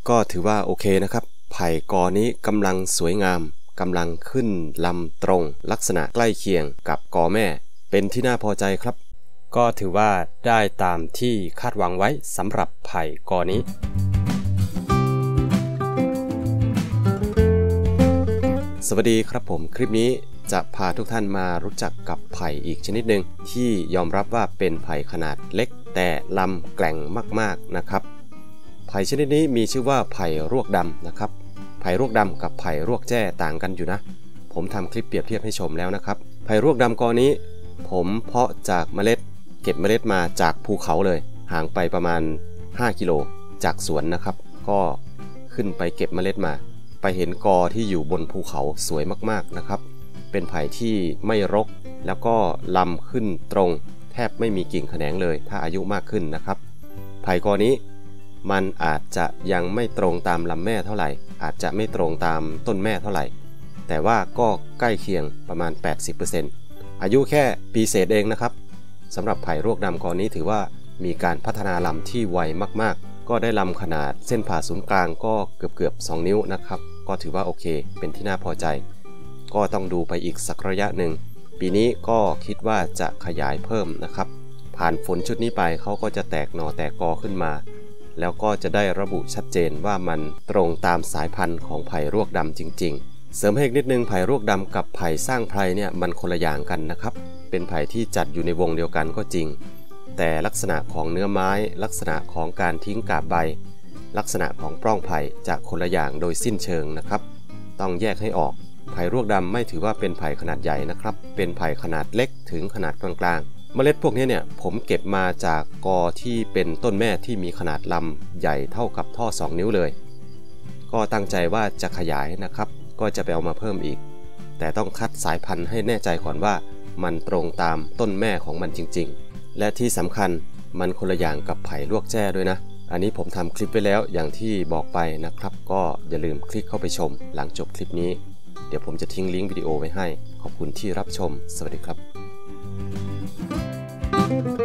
ก็ถือว่าโอเคนะครับไผ่กอนี้กำลังสวยงามกำลังขึ้นลำตรงลักษณะใกล้เคียงกับกอแม่เป็นที่น่าพอใจครับก็ถือว่าได้ตามที่คาดหวังไว้สำหรับไผ่กอนี้สวัสดีครับผมคลิปนี้จะพาทุกท่านมารู้จักกับไผ่อีกชนิดหนึ่งที่ยอมรับว่าเป็นไผ่ขนาดเล็กแต่ลำแกร่งมากๆนะครับไผ่ชนิดนี้มีชื่อว่าไผ่รวกดำนะครับไผ่รวกดำกับไผ่รวกแจ้ต่างกันอยู่นะผมทำคลิปเปรียบเทียบให้ชมแล้วนะครับไผ่รวกดำกอนี้ผมเพาะจากเมล็ดเก็บเมล็ดมาจากภูเขาเลยห่างไปประมาณ5กิโลจากสวนนะครับก็ขึ้นไปเก็บเมล็ดมาไปเห็นกอที่อยู่บนภูเขาสวยมากๆนะครับเป็นไผ่ที่ไม่รกแล้วก็ลำขึ้นตรงแทบไม่มีกิ่งแขนงเลยถ้าอายุมากขึ้นนะครับไผ่กอนี้มันอาจจะยังไม่ตรงตามลำแม่เท่าไหร่อาจจะไม่ตรงตามต้นแม่เท่าไหร่แต่ว่าก็ใกล้เคียงประมาณ 80% อายุแค่ปีเศษเองนะครับสำหรับไผ่รวกดำกอนี้ถือว่ามีการพัฒนาลำที่ไวมากๆก็ได้ลำขนาดเส้นผ่าศูนย์กลางก็เกือบ2นิ้วนะครับก็ถือว่าโอเคเป็นที่น่าพอใจก็ต้องดูไปอีกสักระยะหนึ่งปีนี้ก็คิดว่าจะขยายเพิ่มนะครับผ่านฝนชุดนี้ไปเขาก็จะแตกหน่อแตกกอขึ้นมาแล้วก็จะได้ระบุชัดเจนว่ามันตรงตามสายพันธุ์ของไผ่รวกดำจริงๆเสริมให้อีกนิดนึงไผ่รวกดำกับไผ่สร้างไพรเนี่ยมันคนละอย่างกันนะครับเป็นไผ่ที่จัดอยู่ในวงเดียวกันก็จริงแต่ลักษณะของเนื้อไม้ลักษณะของการทิ้งกาบใบลักษณะของปล้องไผ่จะคนละอย่างโดยสิ้นเชิงนะครับต้องแยกให้ออกไผ่รวกดำไม่ถือว่าเป็นไผ่ขนาดใหญ่นะครับเป็นไผ่ขนาดเล็กถึงขนาดกลางๆเมล็ดพวกนี้เนี่ยผมเก็บมาจากกอที่เป็นต้นแม่ที่มีขนาดลำใหญ่เท่ากับท่อ2นิ้วเลยก็ตั้งใจว่าจะขยายนะครับก็จะไปเอามาเพิ่มอีกแต่ต้องคัดสายพันธุ์ให้แน่ใจก่อนว่ามันตรงตามต้นแม่ของมันจริงๆและที่สำคัญมันคนละอย่างกับไผ่ลวกแจ้ด้วยนะอันนี้ผมทำคลิปไว้แล้วอย่างที่บอกไปนะครับก็อย่าลืมคลิกเข้าไปชมหลังจบคลิปนี้เดี๋ยวผมจะทิ้งลิงก์วิดีโอไว้ให้ขอบคุณที่รับชมสวัสดีครับ